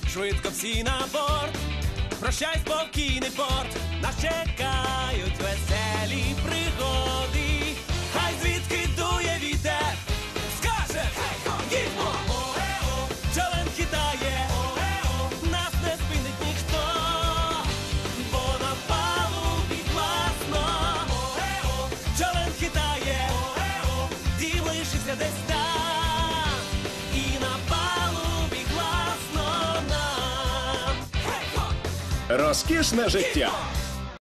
швидко всі на борт. Прощай, спокійний порт, нас чекають веселі пригоди. Хай звідки дує вітер, скаже, їдьмо! Човен хитає, нас не спинить ніхто, бо на палубі класно. Човен хитає, дім лишився десь там, і на палубі класно нам. Розкішне життя.